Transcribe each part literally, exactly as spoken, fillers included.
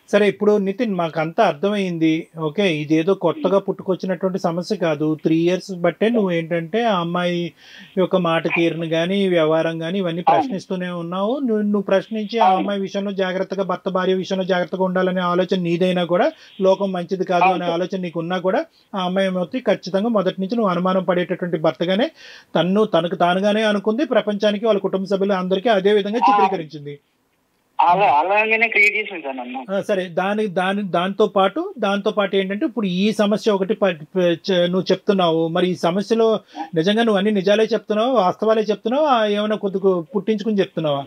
సరే ఇప్పుడు నితిన్ మాకంతా అర్థమైంది. ఓకే. ఇదేదో కొత్తగా పుట్టుకొచ్చినటువంటి సమస్య కాదు. మూడు ఇయర్స్ బట్టే నువ్వు ఏంటంటే ఆ అమ్మాయి యొక్క మాట తీరును గాని, వ్యవహారం గాని ఇవన్నీ ప్రశ్నిస్తూనే ఉన్నావు. నువ్వు నువ్వు ప్రశ్నించి ఆ అమ్మాయి విషయంలో జాగ్రత్తగా భర్త భార్య విషయంలో జాగ్రత్తగా ఉండాలనే ఆలోచన నీదైనా కూడా లోకం మంచిది కాదు అనే ఆలోచన నీకున్నా కూడా ఆ అమ్మాయి మొత్తం ఖచ్చితంగా మొదటి నుంచి నువ్వు అనుమానం పడేటటువంటి భర్తగానే తన్ను తనకు తానుగానే అనుకుంది. ప్రపంచానికి వాళ్ళ కుటుంబ సభ్యులు అందరికీ అదే విధంగా చిత్రీకరించింది. సరే దాని దాని దాంతో పాటు దాంతో పాటు ఏంటంటే ఇప్పుడు ఈ సమస్య ఒకటి నువ్వు చెప్తున్నావు. మరి ఈ సమస్యలో నిజంగా నువ్వు అన్ని నిజాలే చెప్తున్నావు, వాస్తవాలే చెప్తున్నావు, ఏమైనా కొద్దిగా పుట్టించుకుని చెప్తున్నావా?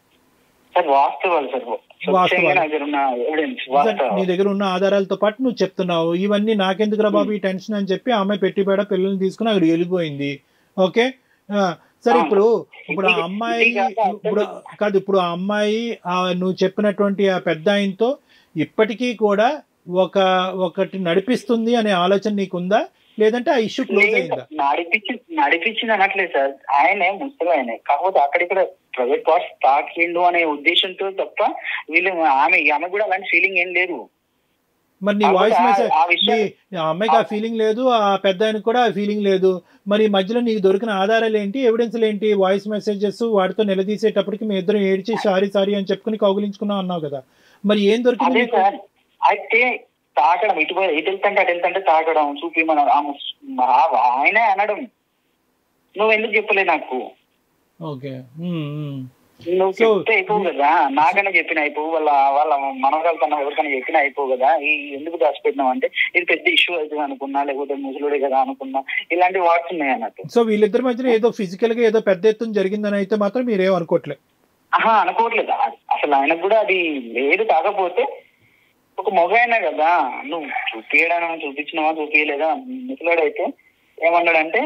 నీ దగ్గర ఉన్న ఆధారాలతో పాటు నువ్వు చెప్తున్నావు. ఇవన్నీ నాకెందుకురా బాబు ఈ టెన్షన్ అని చెప్పి ఆమె పెట్టిబేడ పిల్లల్ని తీసుకుని అక్కడ వెళ్ళిపోయింది. ఓకే. సరే ఇప్పుడు ఇప్పుడు ఆ అమ్మాయి ఇప్పుడు కాదు ఇప్పుడు ఆ అమ్మాయి ఆ నువ్వు చెప్పినటువంటి ఆ పెద్ద ఆయనతో ఇప్పటికీ కూడా ఒక ఒకటి నడిపిస్తుంది అనే ఆలోచన నీకుందా, లేదంటే ఆ ఇష్యూ క్లోజ్ అయిందా? నడిపించి నడిపించింది అనట్లేదు సార్, ఆయనే ముసలి ఆయనే. కాకపోతే అక్కడిక్కడ ప్రైవేట్ పార్ట్స్ తాకిండు అనే ఉద్దేశంతో తప్ప వీళ్ళు ఆమె ఆమె కూడా అలాంటి ఫీలింగ్ ఏం లేదు. మరి నీ వాయిస్ మెసేజ్ ఆ అమ్మాయికి ఆ ఫీలింగ్ లేదు, ఆ పెద్ద ఆయనకు కూడా ఆ ఫీలింగ్ లేదు. మరి మధ్యలో నీకు దొరికిన ఆధారాలు ఏంటి, ఎవిడెన్స్లు ఏంటి? వాయిస్ మెసేజెస్ వాటితో నిలదీసేటప్పటికి మీ ఇద్దరు ఏడ్చి సారీ సారీ అని చెప్పుకుని కౌగులించుకున్నావు అన్నావు కదా, మరి ఏం దొరికింది? అయితే తాకడం ఇటు ఇటు వెళ్తుంటే అటు వెళ్తుంటే తాకడం చూపి మన ఆయనే అనడం, నువ్వు ఎందుకు చెప్పలే నాకు? ఓకే. నువ్వు చెప్తే అయిపోవు కదా, నాకన్నా చెప్పిన అయిపోవు, వాళ్ళ వాళ్ళ మనవరాలకన్నా ఎవరికైనా చెప్పిన అయిపోవు కదా. ఈ ఎందుకు దాచిపెట్టినావు అంటే ఇది పెద్ద ఇష్యూ అవుతుంది అనుకున్నా, లేకపోతే ముసలుడే కదా అనుకున్నా, ఇలాంటి వార్డ్స్ ఉన్నాయి అన్నట్టు. సో వీళ్ళిద్దరి మధ్యన ఏదో ఫిజికల్ గా ఏదో పెద్ద ఎత్తున జరిగిందని అయితే మాత్రం మీరేం అనుకోవట్లేదు? ఆహా అనుకోవట్లేదు అసలు. ఆయనకు కూడా అది లేదు. కాకపోతే ఒక మొగ అయినా కదా, నువ్వు చూపించడా చూపించినావా చూపించలేదా? ముసలాడు అయితే ఏమన్నాడంటే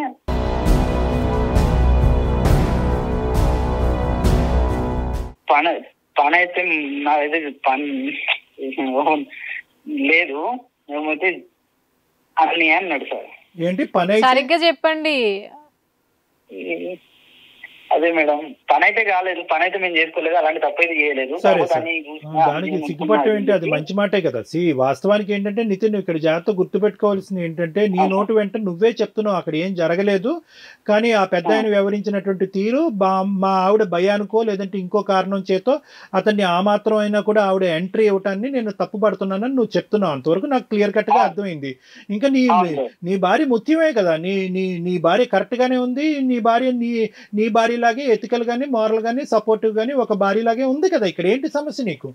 పని పని అయితే నాదైతే పని లేదు ఏమైతే అని అన్నాడు సార్. ఏంటి పని? సరిగ్గా చెప్పండి. అదే మేడం, పని అయితే కాలేదు, పని అయితే మేము చేసుకోలేదు, అలాంటి తప్పైతే చేయలేదు. దానికి సిగ్గుపట్టం ఏంటి? అది మంచి మాటే కదా. సి వాస్తవానికి ఏంటంటే నితిన్ ఇక్కడ జాగ్రత్త గుర్తుపెట్టుకోవాల్సింది ఏంటంటే నీ నోటు వెంట నువ్వే చెప్తున్నావు అక్కడ ఏం జరగలేదు, కానీ ఆ పెద్ద ఆయన వ్యవహరించినటువంటి తీరు మా ఆవిడ భయానికో లేదంటే ఇంకో కారణం చేతో అతన్ని ఆ మాత్రం అయినా కూడా ఆవిడ ఎంట్రీ ఇవ్వటాన్ని నేను తప్పు పడుతున్నానని నువ్వు చెప్తున్నావు. అంతవరకు నాకు క్లియర్ కట్ గా అర్థమైంది. ఇంకా నీ నీ భార్య ముఖ్యమే కదా, నీ నీ నీ భార్య కరెక్ట్ గానే ఉంది. నీ భార్య నీ నీ భార్య లాగే ఎథికల్ గానీ మోరల్ గానీ సపోర్టివ్ గానీ ఒక భార్య లాగే ఉంది కదా. ఇక్కడ ఏంటి సమస్య నీకు?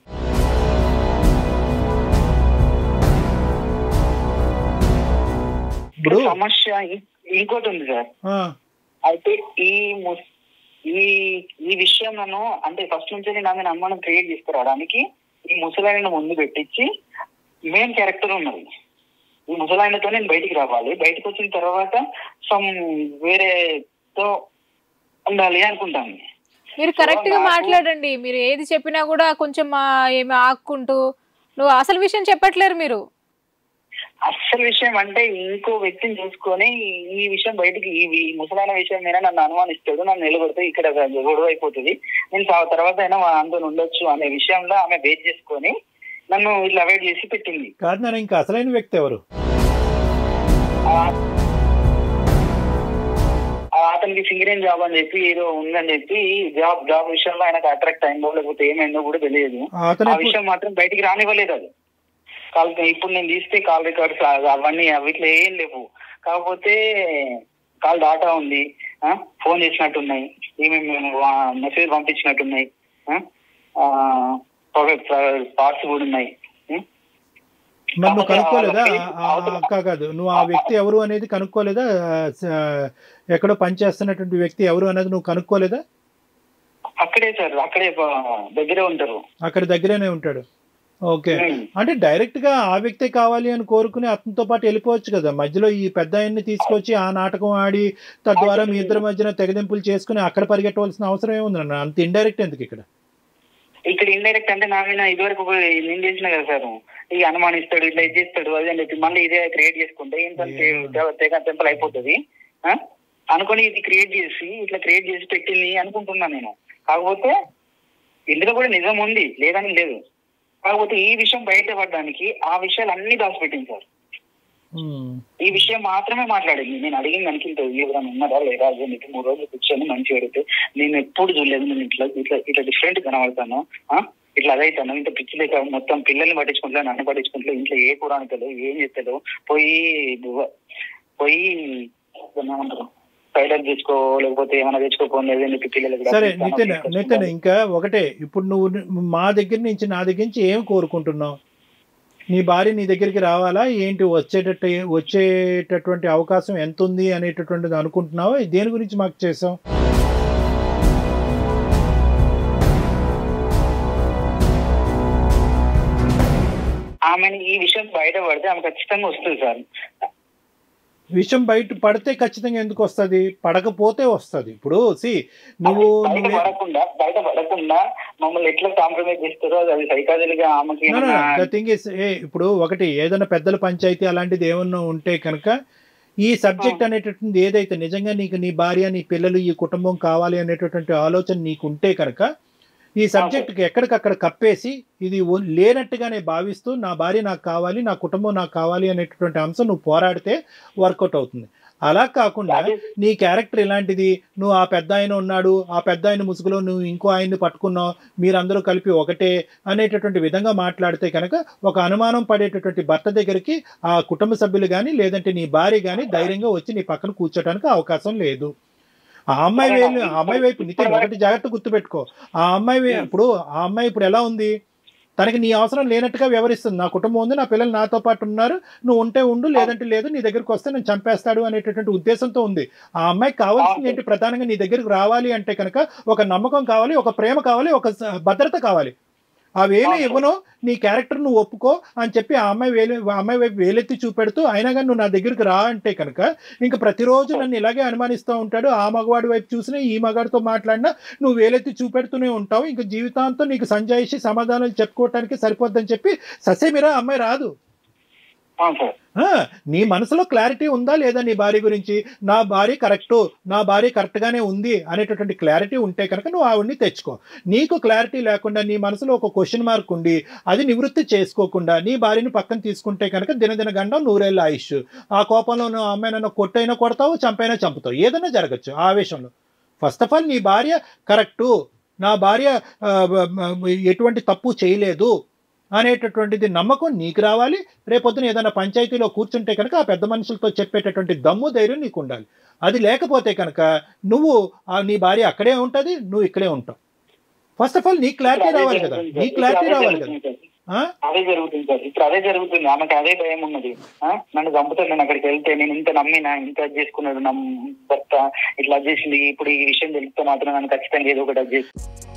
ఇప్పుడు సమస్య ఇంకోటి ఉంది సార్. అయితే ఈ ఈ ఈ విషయం నన్ను అంటే ఫస్ట్ నుంచి నేను ఆమె అనుమానం క్రియేట్ చేసుకురావడానికి ఈ ముసలాయన ముందు పెట్టించి మెయిన్ క్యారెక్టర్ ఉన్నది. ఈ ముసలాయనతో నేను బయటికి రావాలి, బయటకు వచ్చిన తర్వాత సమ్ వేరేతో ఉండాలి అనుకుంటాను. మీరు కరెక్ట్ గా మాట్లాడండి. మీరు ఏది చెప్పినా కూడా కొంచెం ఏమి ఆక్కుంటూ నువ్వు అసలు విషయం చెప్పట్లేరు. మీరు అసలు విషయం అంటే ఇంకో వ్యక్తిని చూసుకొని ఈ విషయం బయటికి ఈ ముసలాయన విషయం మీద నన్ను అనుమానిస్తాడు, నన్ను నిలబడితే ఇక్కడ గొడవ అయిపోతుంది, నేను తర్వాత అయినా అందరూ ఉండొచ్చు అనే విషయంలో ఆమె బేస్ చేసుకొని నన్ను ఇట్లా అవాయిడ్ చేసి పెట్టింది. కాదు, ఇంకా అసలైన వ్యక్తి ఎవరు? అతనికి సింగరేన్ జాబ్ అని చెప్పి ఏదో ఉందని చెప్పి జాబ్ జాబ్ విషయంలో ఆయనకు అట్రాక్ట్ అయిందో లేకపోతే ఏమైందో కూడా తెలియదు. ఆ విషయం మాత్రం బయటికి రానివ్వలేదు. అది కాల్ ఇప్పుడు నేను తీస్తే కాల్ రికార్డ్స్ అవన్నీ వీటిలో ఏం లేవు. కాకపోతే కాల్ డాటా ఉంది, ఫోన్ చేసినట్టున్నాయి, ఏమేమి మెసేజ్ పంపించినట్టున్నాయి, పార్ట్స్ కూడా ఉన్నాయి. మరి నువ్వు కనుక్కోలేదా? కాదు, నువ్వు ఆ వ్యక్తి ఎవరు అనేది కనుక్కోలేదా? ఎక్కడో పనిచేస్తున్నటువంటి వ్యక్తి ఎవరు అనేది నువ్వు కనుక్కోలేదా? అక్కడే సార్, అక్కడే దగ్గరే ఉంటారు. అక్కడ దగ్గరేనే ఉంటాడు. ఓకే. అంటే డైరెక్ట్ గా ఆ వ్యక్తే కావాలి అని కోరుకుని అతనితో పాటు వెళ్ళిపోవచ్చు కదా. మధ్యలో ఈ పెద్ద ఆయన్ని తీసుకొచ్చి ఆ నాటకం ఆడి తద్వారా మీ ఇద్దరి మధ్యన తెగదింపులు చేసుకుని అక్కడ పరిగెట్టవలసిన అవసరం ఏముంది అన్న? అంత ఇండైరెక్ట్ ఎందుకు ఇక్కడ? ఇక్కడ ఇండైరెక్ట్ అంటే నా మీద ఇదివరకు నేను చేసిన కదా సార్, ఈ అనుమానిస్తాడు, ఇట్లా ఇది చేస్తాడు అది అని చెప్పి మళ్ళీ ఇదే క్రియేట్ చేసుకుంటే ఏంటంటే తెగ టెంపుల్ అయిపోతుంది అనుకుని ఇది క్రియేట్ చేసి ఇట్లా క్రియేట్ చేసి పెట్టింది అనుకుంటున్నాను నేను. కాకపోతే ఇందులో కూడా నిజం ఉంది, లేదని లేదు. కాకపోతే ఈ విషయం బయటపడడానికి ఆ విషయాలు అన్ని దాచిపెట్టింది సార్. ఈ విషయం మాత్రమే మాట్లాడింది. నేను అడిగిన దానికి ఇంత ఎవరైనా ఉన్నారా లేదా అదే నీకు మూడు రోజులు కూర్చొని మంచిగా అడిగితే నేను ఎప్పుడు చూడలేదు, నేను ఇట్లా ఇట్లా ఇట్లా డిఫరెంట్ కనబడతాను, ఇట్లా అదైతాను, ఇంత పిచ్చి లేక మొత్తం పిల్లల్ని పట్టించుకుంటా నన్ను పట్టించుకుంటా, ఇంట్లో ఏ కూర అనుకోలేదు ఏం చేస్తాడు, పోయి పోయి ఏమంటారు సైడ్ తెచ్చుకో లేకపోతే ఏమైనా తెచ్చుకోపోలేదు పిల్లలు. సరే నితిన్ నితిన్ ఇంకా ఒకటే, ఇప్పుడు నువ్వు మా దగ్గర నుంచి నా దగ్గర నుంచి ఏం కోరుకుంటున్నావు? నీ భార్య నీ దగ్గరికి రావాలా ఏంటి? వచ్చేటట్టు వచ్చేటటువంటి అవకాశం ఎంత ఉంది అనేటటువంటిది అనుకుంటున్నావా? దేని గురించి మాకు చేసావు? ఆమెను ఈ విషయం బయట పడితే ఆమె ఖచ్చితంగా వస్తుంది సార్. విషయం బయట పడితే ఖచ్చితంగా ఎందుకు వస్తుంది? పడకపోతే వస్తుంది. ఇప్పుడు సి నువ్వు బయట పడకుండా బయట పడకుండా మమ్మల్ని ఎట్లా కాంప్రమైజ్ చేస్తారో అది సైకాలజీగా ఆమెకి. ద థింగ్ ఇస్ ఇప్పుడు ఒకటి ఏదైనా పెద్దల పంచాయతీ అలాంటిది ఏమన్నా ఉంటే కనుక ఈ సబ్జెక్ట్ అనేటటువంటి ఏదైతే నిజంగా నీకు నీ భార్య నీ పిల్లలు ఈ కుటుంబం కావాలి అనేటటువంటి ఆలోచన నీకు ఉంటే కనుక ఈ సబ్జెక్ట్కి ఎక్కడికక్కడ కప్పేసి ఇది లేనట్టుగానే భావిస్తూ నా భార్య నాకు కావాలి నా కుటుంబం నాకు కావాలి అనేటటువంటి అంశం నువ్వు పోరాడితే వర్కౌట్ అవుతుంది. అలా కాకుండా నీ క్యారెక్టర్ ఇలాంటిది, నువ్వు ఆ పెద్ద ఆయన ఉన్నాడు ఆ పెద్ద ఆయన ముసుగులో నువ్వు ఇంకో ఆయన్ని పట్టుకున్నావు మీరందరూ కలిపి ఒకటే అనేటటువంటి విధంగా మాట్లాడితే కనుక ఒక అనుమానం పడేటటువంటి భర్త దగ్గరికి ఆ కుటుంబ సభ్యులు కానీ లేదంటే నీ భార్య కానీ ధైర్యంగా వచ్చి నీ పక్కన కూర్చోడానికి అవకాశం లేదు. ఆ అమ్మాయి వేలు ఆ అమ్మాయి వైపు నితిన్ ఒకటి జాగ్రత్త గుర్తుపెట్టుకో. ఆ అమ్మాయి ఇప్పుడు ఆ అమ్మాయి ఇప్పుడు ఎలా ఉంది, తనకి నీ అవసరం లేనట్టుగా వ్యవహరిస్తుంది. నా కుటుంబం ఉంది, నా పిల్లలు నాతో పాటు ఉన్నారు, నువ్వు ఉంటే ఉండు లేదంటే లేదు, నీ దగ్గరికి వస్తే నేను చంపేస్తాడు అనేటటువంటి ఉద్దేశంతో ఉంది. ఆ అమ్మాయికి కావాల్సింది ఏంటి? ప్రధానంగా నీ దగ్గరికి రావాలి అంటే కనుక ఒక నమ్మకం కావాలి, ఒక ప్రేమ కావాలి, ఒక భద్రత కావాలి. అవేమీ ఇవ్వను, నీ క్యారెక్టర్ నువ్వు ఒప్పుకో అని చెప్పి ఆ అమ్మాయి వేలు అమ్మాయి వైపు వేలెత్తి చూపెడుతూ అయినా కానీ నువ్వు నా దగ్గరికి రా అంటే కనుక ఇంక ప్రతిరోజు నన్ను ఇలాగే అనుమానిస్తూ ఉంటాడు. ఆ మగవాడి వైపు చూసినా ఈ మగాడితో మాట్లాడినా నువ్వు వేలెత్తి చూపెడుతూనే ఉంటావు. ఇంక జీవితాంతం నీకు సంజాయిషి సమాధానాలు చెప్పుకోవటానికి సరిపోద్దని చెప్పి ససేమిరా అమ్మాయి రాదు. నీ మనసులో క్లారిటీ ఉందా లేదా నీ భార్య గురించి? నా భార్య కరెక్టు, నా భార్య కరెక్ట్గానే ఉంది అనేటటువంటి క్లారిటీ ఉంటే కనుక నువ్వు ఆవిడ్ని తెచ్చుకో. నీకు క్లారిటీ లేకుండా నీ మనసులో ఒక క్వశ్చన్ మార్క్ ఉండి అది నివృత్తి చేసుకోకుండా నీ భార్యని పక్కన తీసుకుంటే కనుక దినదిన గండం నూరేళ్ళ ఆయుష్. ఆ కోపంలో నువ్వు అమ్మాయినైనా కొట్టైనా కొడతావు, చంపైనా చంపుతావు, ఏదైనా జరగచ్చు ఆ ఆవేశంలో. ఫస్ట్ ఆఫ్ ఆల్ నీ భార్య కరెక్టు, నా భార్య ఎటువంటి తప్పు చేయలేదు అనేటటువంటిది నమ్మకం నీకు రావాలి. రేపొద్దున ఏదైనా పంచాయతీలో కూర్చుంటే కనుక ఆ పెద్ద మనుషులతో చెప్పేటటువంటి దమ్ము ధైర్యం నీకు ఉండాలి. అది లేకపోతే కనుక నువ్వు నీ భార్య అక్కడే ఉంటుంది, నువ్వు ఇక్కడే ఉంటావు. ఫస్ట్ ఆఫ్ ఆల్ నీ క్లారిటీ రావాలి కదా, నీ క్లారిటీ రావాలి కదా. అదే జరుగుతుంది సార్, ఇప్పుడు అదే జరుగుతుంది. ఆమెకి అదే భయం ఉన్నది, నన్ను చంపుతాను నేను అక్కడికి వెళ్తే, నేను ఇంత నమ్మినా ఇంత చేసుకున్నాడు నా భర్త ఇట్లా చేసింది, ఇప్పుడు ఈ విషయం తెలిస్తే మాత్రం నన్ను ఖచ్చితంగా ఏదో ఒకటి అది చేసి